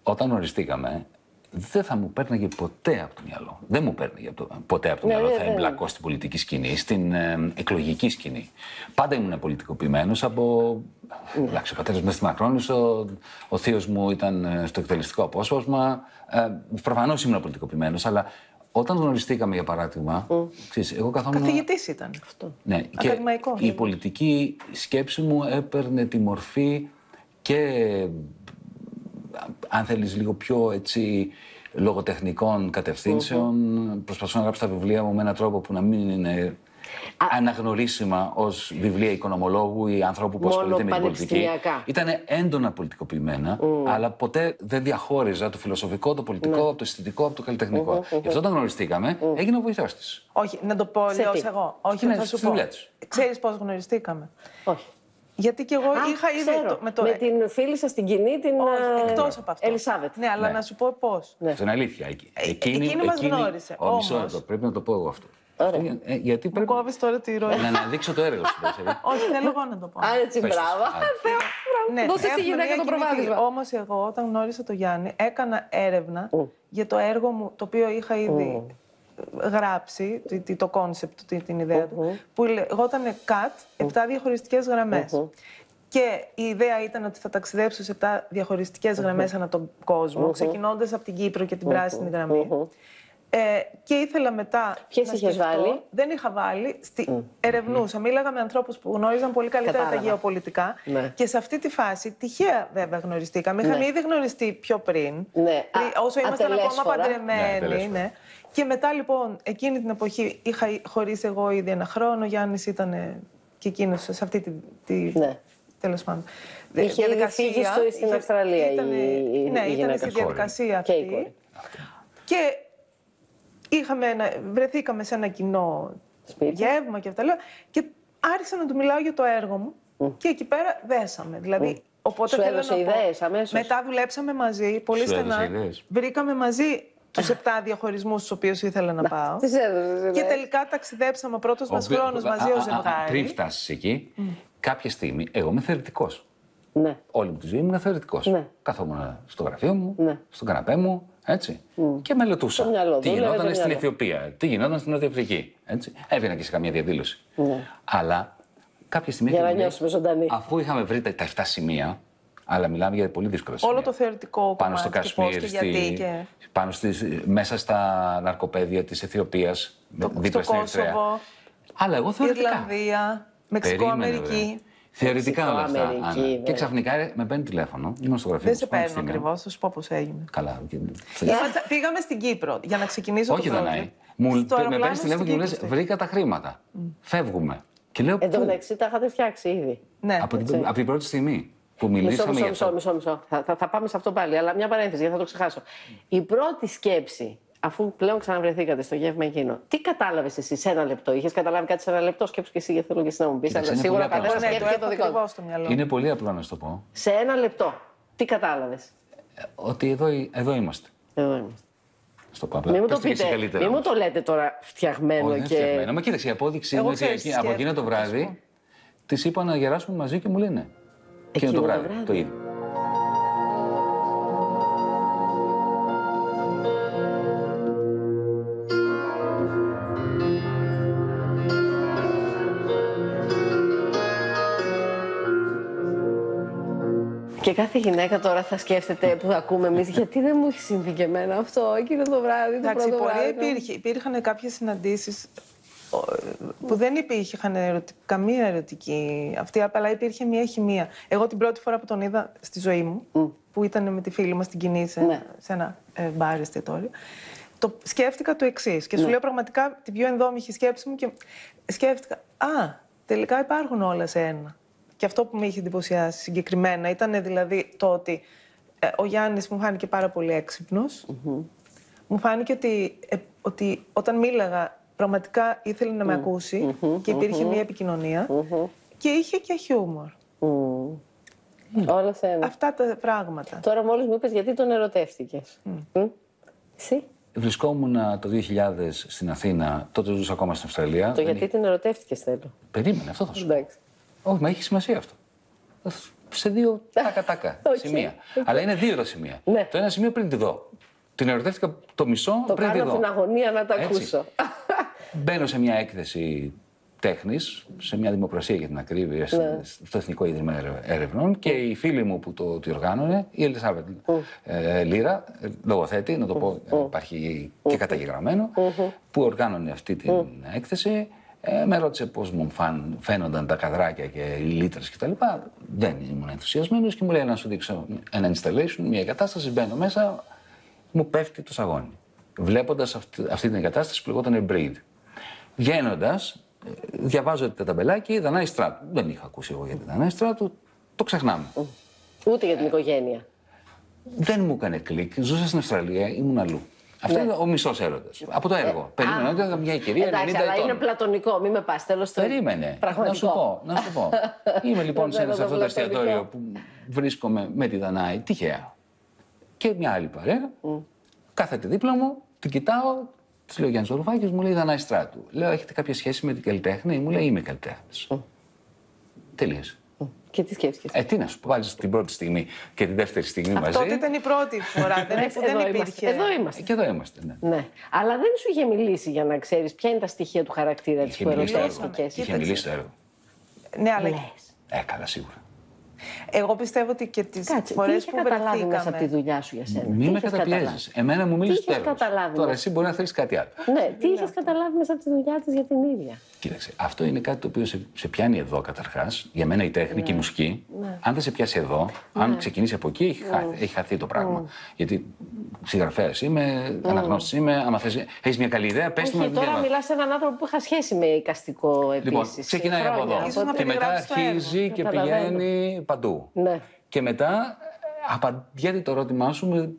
όταν γνωριστήκαμε, δεν θα μου παίρναγε ποτέ από το μυαλό. Δεν μου παίρναγε ποτέ από το μυαλό. Θα εμπλακώ στην πολιτική σκηνή, στην εκλογική σκηνή. Πάντα ήμουν πολιτικοποιημένος από. Εντάξει, ο πατέρας μου ήταν στη Μακρόνισσο, ο θείος μου ήταν στο εκτελεστικό απόσπασμα. Προφανώς ήμουν πολιτικοποιημένος, αλλά όταν γνωριστήκαμε, για παράδειγμα. Ξέρεις, εγώ καθόμουν. Καθηγητής ήταν αυτό. Ναι, και η πολιτική σκέψη μου έπαιρνε τη μορφή και. Αν θέλεις λίγο πιο έτσι λογοτεχνικών κατευθύνσεων, προσπαθώ να γράψω τα βιβλία μου με έναν τρόπο που να μην είναι αναγνωρίσιμα ως βιβλία οικονομολόγου ή ανθρώπου που ασχολείται με την πολιτική. Ήταν έντονα πολιτικοποιημένα, αλλά ποτέ δεν διαχώριζα το φιλοσοφικό, το πολιτικό, από το αισθητικό, από το καλλιτεχνικό. Γι' αυτό όταν γνωριστήκαμε, έγινε ο βοηθός της. Όχι, να το πω λέω εγώ. Όχι, ναι, θα σου πω. Ξέρεις πώς γνωριστήκαμε? Όχι. Γιατί και εγώ είχα ήδη. Με την φίλη σας την κοινή, την εκτός από αυτό. Ελισάβετ. Ναι, αλλά να σου πω πώς. Αυτό είναι αλήθεια. Εκείνη μας γνώρισε. Μισό λεπτό, πρέπει να το πω εγώ αυτό. Γιατί πρέπει. Μου κόβεις τώρα τη ροή. Να αναδείξω το έργο σου. Όχι, θέλω εγώ να το πω. Έτσι, μπράβο. Δώσε στη γυναίκα το προβάδισμα. Όμως εγώ όταν γνώρισα τον Γιάννη έκανα έρευνα για το έργο μου, το οποίο είχα ήδη γράψει, το κόνσεπτ, την ιδέα του, που λεγόταν CUT, 7 διαχωριστικές γραμμές. Και η ιδέα ήταν ότι θα ταξιδέψω σε 7 διαχωριστικές γραμμές ανά τον κόσμο, ξεκινώντας από την Κύπρο και την πράσινη γραμμή. Και ήθελα μετά. Ποιες είχες βάλει? Δεν είχα βάλει. Ερευνούσα. Μίλαγα με ανθρώπους που γνώριζαν πολύ καλύτερα τα γεωπολιτικά. Ναι. Και σε αυτή τη φάση, τυχαία βέβαια γνωριστήκαμε. Είχαμε ήδη γνωριστεί πιο πριν. Ναι. Όσο ήμασταν ακόμα παντρεμένοι. Ναι. Και μετά λοιπόν, εκείνη την εποχή είχα χωρίσει εγώ ήδη ένα χρόνο. Ο Γιάννης ήταν και εκείνος σε αυτή τη. Τέλος πάντων. Είχε ήδη φύγει στην Αυστραλία ήταν στη διαδικασία αυτή. Και βρεθήκαμε σε ένα κοινό γεύμα και αυτά. Και άρχισα να του μιλάω για το έργο μου και εκεί πέρα δέσαμε. Δηλαδή, οπότε σου έδωσε ιδέες αμέσως? Μετά δουλέψαμε μαζί, πολύ στενά. Βρήκαμε μαζί τους 7 διαχωρισμούς στους οποίους ήθελα να πάω. Και τελικά ταξιδέψαμε ο πρώτος μας χρόνος μαζί ως ζευγάρι. Πριν φτάσεις εκεί, κάποια στιγμή, εγώ είμαι θεωρητικός. Ναι. Όλη μου τη ζωή ήμουν θεωρητικός. Ναι. Καθόμουν στο γραφείο μου, στον καναπέ μου, έτσι. Και μελετούσα. Τι γινόταν στην Αιθιοπία, τι γινόταν στην Νότια Αφρική. Έβγαινα και σε καμία διαδήλωση. Αλλά κάποια στιγμή. Για να νιώσουμε ζωντανοί. Αφού είχαμε βρει τα 7 σημεία, αλλά μιλάμε για πολύ δύσκολα σημεία. Όλο το θεωρητικό πάνω στο Κασμίρ, πάνω μέσα στα ναρκοπαίδια της Αιθιοπίας, δίπλα στην Ερυθρέα. Αλλά εγώ θεωρητικά. Ιρλανδία, Μεξικό, Αμερική. Θεωρητικά όλα αυτά. Και ξαφνικά με παίρνει τηλέφωνο. Ήμουν στο γραφείο. Δεν σε παίρνω ακριβώς, θα σου πω πώς έγινε. Καλά. Πήγαμε στην Κύπρο για να ξεκινήσω. Όχι, Δανάη. Με παίρνει τηλέφωνο και μου λες: βρήκα τα χρήματα. Φεύγουμε. Εν τω μεταξύ τα είχατε φτιάξει ήδη. Από την πρώτη στιγμή που μιλήσαμε για αυτό. Μισό. Θα πάμε σε αυτό πάλι, αλλά μια παρένθεση γιατί θα το ξεχάσω. Η πρώτη σκέψη. Αφού πλέον ξαναβρεθήκατε στο γεύμα εκείνο, τι κατάλαβες εσύ σε ένα λεπτό? Είχες καταλάβει κάτι σε ένα λεπτό? Σκέψου και εσύ, γιατί θέλω και εσύ να μου πεις. Σίγουρα ο καθένας σκέφτηκε το δικό του. Είναι πολύ απλό να σου το πω. Σε ένα λεπτό, τι κατάλαβες? Ότι εδώ είμαστε. Εδώ είμαστε. Στο παπλά. Μην μου το πείτε, μην μου το λέτε τώρα φτιαγμένο. Όχι, φτιαγμένο. Μα κοίταξε, η απόδειξη είναι ότι από εκείνο το βράδυ της είπα να γεράσουμε μαζί και μου λένε. Εκείνο το βράδυ το ίδιο. Και κάθε γυναίκα τώρα θα σκέφτεται που ακούμε εμείς, γιατί δεν μου έχει συμβεί και εμένα αυτό εκείνο το βράδυ. Εντάξει, η πορεία υπήρχαν κάποιες συναντήσεις που δεν υπήρχαν καμία ερωτική αυτή, αλλά υπήρχε μια χημεία. Εγώ την πρώτη φορά που τον είδα στη ζωή μου, που ήταν με τη φίλη μας στην Κοινή σε ένα μπάρ εστιατόριο, το σκέφτηκα το εξής. Και σου λέω πραγματικά την πιο ενδόμηχη σκέψη μου και σκέφτηκα, τελικά υπάρχουν όλα σε ένα. Και αυτό που με είχε εντυπωσιάσει συγκεκριμένα ήταν δηλαδή το ότι ο Γιάννης μου φάνηκε πάρα πολύ έξυπνος. Μου φάνηκε ότι όταν μίλαγα πραγματικά ήθελε να με ακούσει και υπήρχε μια επικοινωνία και είχε και χιούμορ. Όλα σε ένα. Αυτά τα πράγματα. Τώρα μόλις μου είπες γιατί τον ερωτεύτηκες. Εσύ? Βρισκόμουν το 2000 στην Αθήνα, τότε ζούσα ακόμα στην Αυστραλία. Γιατί την ερωτεύτηκες θέλω. Περίμενε, αυτό θα σου πω. Όχι, μα έχει σημασία αυτό. σε δύο τάκα σημεία. Αλλά είναι δύο τα σημεία. Ναι. Το ένα σημείο πριν τη δω. Την ερωτεύτηκα το μισό πριν τη δω. Το κάνω την αγωνία να τα ακούσω. Μπαίνω σε μια έκθεση τέχνης, σε μια δημοπρασία για την ακρίβεια, στο Εθνικό Ίδρυμα Ερευνών και η φίλη μου που το διοργάνωνε, η Ελισάβετ Λύρα, λογοθέτη, να το πω, υπάρχει και καταγεγραμμένο, που οργάνωνε αυτή την έκθεση. Με ρώτησε πώς μου φαίνονταν τα καδράκια και οι λίτρες κτλ. Δεν ήμουν ενθουσιασμένος και μου λέει να σου δείξω ένα installation, μια εγκατάσταση. Μπαίνω μέσα, μου πέφτει το σαγόνι. Βλέποντας αυτή την εγκατάσταση που λεγόταν Breed. Βγαίνοντας, διαβάζω τα ταμπελάκι, Δανάη Στράτου. Δεν είχα ακούσει εγώ για την Δανάη Στράτου, το ξεχνάμε. Ούτε για την οικογένεια. Δεν μου έκανε κλικ. Ζούσα στην Αυστραλία, ήμουν αλλού. Αυτό είναι ο μισός έρωτας. Από το έργο. Περίμενα ότι ήταν μια κυρία 90 ετών. Εντάξει, αλλά είναι πλατωνικό, μην με πας. Τέλος το. Περίμενε. Να σου πω. Είμαι λοιπόν σε αυτό το εστιατόριο που βρίσκομαι με τη Δανάη, τυχαία. Και μια άλλη παρέα, κάθεται δίπλα μου, την κοιτάω, της λέω Γιάννης Ζωρουφάκης, μου λέει Δανάη Στράτου. Λέω, έχετε κάποια σχέση με την καλλιτέχνη? Μου λέει, είμαι καλλιτέχνης. Τελείωσε. Και τι σκέφτηκες? Τι να σου πω, βάλεις την πρώτη στιγμή και τη δεύτερη στιγμή μαζί. Αυτό ήταν η πρώτη φορά, δεν υπήρχε. Εδώ είμαστε. Και εδώ είμαστε, ναι. Αλλά δεν σου είχε μιλήσει για να ξέρεις ποια είναι τα στοιχεία του χαρακτήρα της που ερωτεύτηκες. Είχε μιλήσει στο έργο. Ναι, αλλά. Καλά, σίγουρα. Εγώ πιστεύω ότι και τις φορές που καταλάβει μέσα από τη δουλειά σου για σένα? Μην με καταπιέζεις. Εμένα μου μίλησε στο έργο. Τώρα εσύ μπορεί να θέλεις κάτι άλλο. Ναι, τι είχες καταλάβει μέσα από τη δουλειά της για την ίδια? Κοίταξε, αυτό είναι κάτι το οποίο σε πιάνει εδώ καταρχάς. Για μένα η τέχνη και η μουσική, αν δεν σε πιάσει εδώ, αν ξεκινήσει από εκεί, έχει χαθεί το πράγμα. Γιατί συγγραφέας είμαι, αναγνώστης είμαι, άμα έχεις μια καλή ιδέα, πες μου. Τώρα μιλάς σε έναν άνθρωπο που είχα σχέση με εικαστικό επίσης. Λοιπόν, ξεκινάει από εδώ. Και μετά αρχίζει και πηγαίνει παντού. Ναι. Και μετά απαντιέται το ερώτημά σου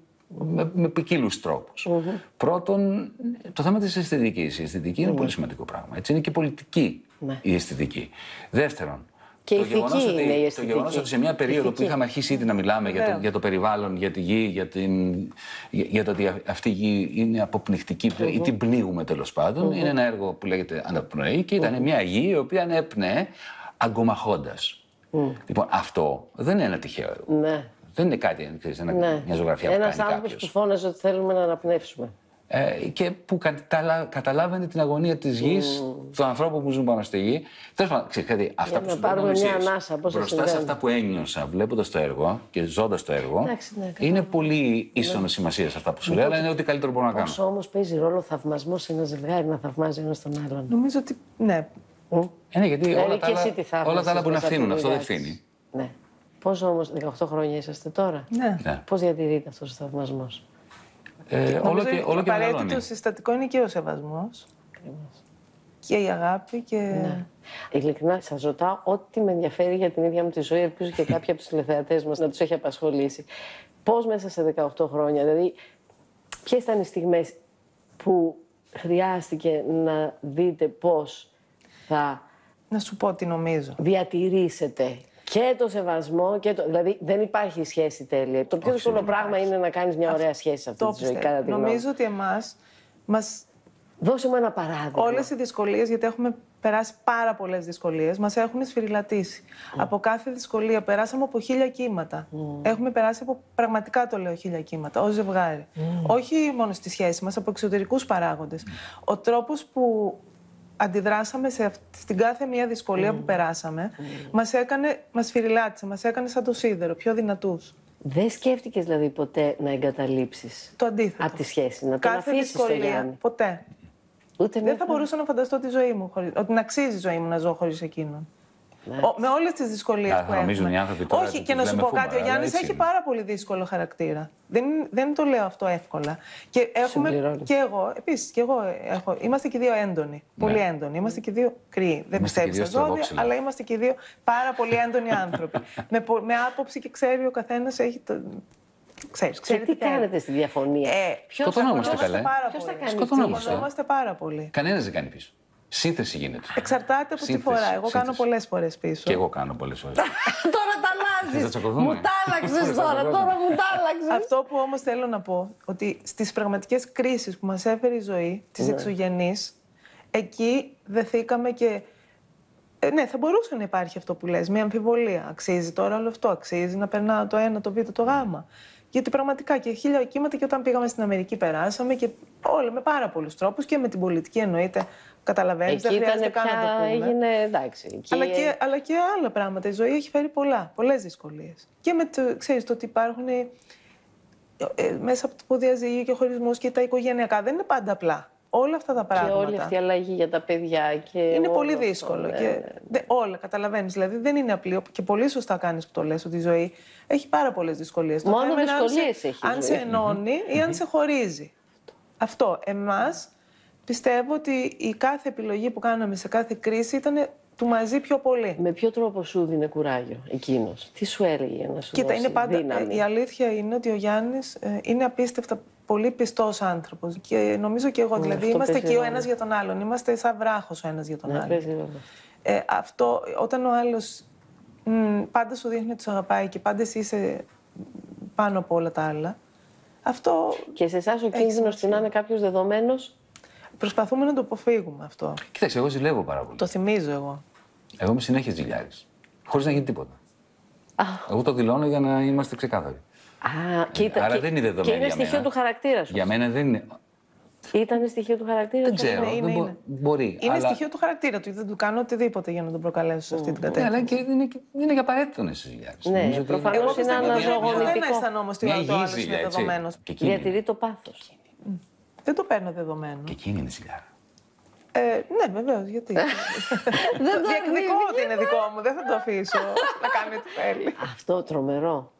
με ποικίλους τρόπους. Πρώτον, το θέμα της αισθητικής. Η αισθητική είναι πολύ σημαντικό πράγμα. Έτσι είναι και πολιτική η αισθητική. Δεύτερον, και το γεγονός ότι σε μια περίοδο που είχαμε αρχίσει ήδη να μιλάμε για το περιβάλλον, για τη γη, για το ότι αυτή η γη είναι αποπνιχτική ή την πνίγουμε τέλος πάντων, είναι ένα έργο που λέγεται Αναπνοή και ήταν μια γη η οποία ανέπνεε αγκομαχώντας. Λοιπόν, αυτό δεν είναι ένα τυχαίο έργο. Ναι. Δεν είναι κάτι, μια ζωγραφιά που κάνει ένας άνθρωπος που φώναζε ότι θέλουμε να αναπνεύσουμε. Και που καταλάβαινε την αγωνία της γης, των ανθρώπων που ζουν πάνω στη γη. Τέλος πάντων, ξέρετε, αυτά που σου πάρουμε μια ανάσα, μπροστά σε αυτά που ένιωσα βλέποντας το έργο και ζώντας το έργο, είναι πολύ ίσονος σημασίας αυτά που σου λέω, αλλά είναι ό,τι καλύτερο μπορώ να κάνω. Όσο όμως παίζει ρόλο θαυμασμός σε ένα ζευγάρι να θαυμάζει ένας τον άλλον? Νομίζω ότι ναι. Ναι, γιατί όλα τα άλλα που να φθήνουν, αυτό δεν φθήνει. Ναι. Πώς όμως, 18 χρόνια είσαστε τώρα? Ναι. Πώς διατηρείται αυτός ο θαυμασμός? Όλο και μεγαλώνει. Το συστατικό είναι και ο σεβασμός. Και η αγάπη και... Ναι. Ειλικρινά σας ρωτάω ό,τι με ενδιαφέρει για την ίδια μου τη ζωή. Ελπίζω και κάποιοι από τους τηλεθεατές μας να τους έχει απασχολήσει. Πώς μέσα σε 18 χρόνια, δηλαδή, ποιες ήταν οι στιγμές που χρειάστηκε να δείτε πώς θα... Να σου πω τι νομίζω. Διατηρήσετε και το σεβασμό και το... Δηλαδή δεν υπάρχει σχέση τέλεια. Το πιο δύσκολο πράγμα είναι να κάνεις μια ωραία σχέση σε αυτή τη ζωή. Κατά τη νομίζω ότι εμάς μας... Δώσε μου ένα παράδειγμα. Όλες οι δυσκολίες, γιατί έχουμε περάσει πάρα πολλές δυσκολίες, μας έχουν σφυριλατήσει. Από κάθε δυσκολία περάσαμε από 1000 κύματα. Έχουμε περάσει από, πραγματικά το λέω, 1000 κύματα, ως ζευγάρι. Όχι μόνο στη σχέση μας, από εξωτερικούς παράγοντες. Ο τρόπος που αντιδράσαμε στην κάθε μία δυσκολία που περάσαμε, μας σφυριλάτησε, μας έκανε σαν το σίδερο, πιο δυνατούς. Δεν σκέφτηκες δηλαδή ποτέ να εγκαταλείψεις το αντίθετο από τη σχέση, να τον αφήσεις το Γιάννη? Ποτέ. Δεν θα μπορούσα να φανταστώ τη ζωή μου, ότι να αξίζει η ζωή μου να ζω χωρίς εκείνον. Με όλες τις δυσκολίες που έχουμε. Όχι, και να σου πω κάτι, ο Γιάννης έχει πάρα πολύ δύσκολο χαρακτήρα. Δεν το λέω αυτό εύκολα. Και έχουμε και εγώ, επίσης, είμαστε και δύο έντονοι. Πολύ έντονοι. Είμαστε και δύο κρύοι. Δεν πιστεύω στα ζώδια, αλλά είμαστε και δύο πάρα πολύ έντονοι άνθρωποι. Με άποψη και ξέρει ο καθένας έχει το. Ξέρεις, τι κάνετε στη διαφωνία? Σκοτωνόμαστε καλά. Σκοτωνόμαστε πάρα πολύ. Κανένας δεν κάνει πίσω. Σύνθεση γίνεται. Εξαρτάται από τη φορά. Εγώ κάνω πολλές φορές πίσω. Και εγώ κάνω πολλές φορές. Τώρα τα αλλάζεις. Μου τα άλλαξες τώρα μου τα άλλαξες. Αυτό που όμως θέλω να πω, ότι στις πραγματικές κρίσεις που μας έφερε η ζωή, τις εξωγενείς, εκεί δεθήκαμε και Ναι, θα μπορούσε να υπάρχει αυτό που λες, μια αμφιβολία. Αξίζει τώρα όλο αυτό, αξίζει να περνάω το ένα, το β, το γ. Γιατί πραγματικά και χίλια κύματα και όταν πήγαμε στην Αμερική περάσαμε και όλα με πάρα πολλούς τρόπους και με την πολιτική εννοείται. Καταλαβαίνεις, δεν χρειάζεται καν να το πούμε. Έγινε, εντάξει. Αλλά και άλλα πράγματα. Η ζωή έχει φέρει πολλές δυσκολίες. Και με ξέρεις, το ότι υπάρχουν μέσα από το διαζύγιο και ο χωρισμός και τα οικογενειακά δεν είναι πάντα απλά. Όλα αυτά τα πράγματα. Και όλη αυτή η αλλαγή για τα παιδιά. Και είναι πολύ δύσκολο. Όλα, καταλαβαίνεις. Δηλαδή δεν είναι απλή. Και πολύ σωστά κάνεις που το λες ότι η ζωή έχει πάρα πολλές δυσκολίες. Μόνο δυσκολίες έχει. Αν σε ενώνει ή αν σε χωρίζει. Αυτό. Εμάς πιστεύω ότι η κάθε επιλογή που κάναμε σε κάθε κρίση ήταν του μαζί πιο πολύ. Με ποιο τρόπο σου δίνει κουράγιο εκείνος? Τι σου έλεγε να σου Κοίτα, δώσει είναι πάντα, δύναμη? η αλήθεια είναι ότι ο Γιάννης είναι απίστευτα πολύ πιστός άνθρωπος. Και νομίζω και εγώ. Δηλαδή είμαστε και ο ένας για τον άλλον. Είμαστε σαν βράχος ο ένας για τον άλλον. Αυτό, όταν ο άλλος πάντα σου δείχνει ότι σου αγαπάει και πάντα εσύ είσαι πάνω από όλα τα άλλα. Αυτό. Και σε εσάς ο κίνδυνος του να είναι κάποιος δεδομένος? Προσπαθούμε να το αποφύγουμε αυτό. Κοίταξε, εγώ ζηλεύω πάρα πολύ. Το θυμίζω εγώ. Εγώ είμαι συνέχεια ζηλιάρης. Χωρίς να γίνει τίποτα. Εγώ το δηλώνω για να είμαστε ξεκάθαροι. Άρα δεν είναι δεδομένο. Και είναι στοιχείο του χαρακτήρα σου. Για μένα δεν είναι. Ήταν στοιχείο του χαρακτήρα Δεν ξέρω. Μπορεί. Είναι στοιχείο του χαρακτήρα του. Δεν του κάνω οτιδήποτε για να τον προκαλέσω σε αυτή την κατεύθυνση. Αλλά και είναι και απαραίτητο να είσαι ζηλιάρης. Ναι, προφανώς είναι αναζωογονητικό. Δεν αισθανόμαστε ότι ο άλλος είναι δεδομένος. Διατηρεί το πάθος. Δεν το παίρνω δεδομένο. Και εκείνη είναι ζηλιάρα. Ναι, βεβαίως. Γιατί. Διεκδικώ ότι είναι δικό μου. Δεν θα το αφήσω να κάνει ό,τι θέλει. Αυτό τρομερό.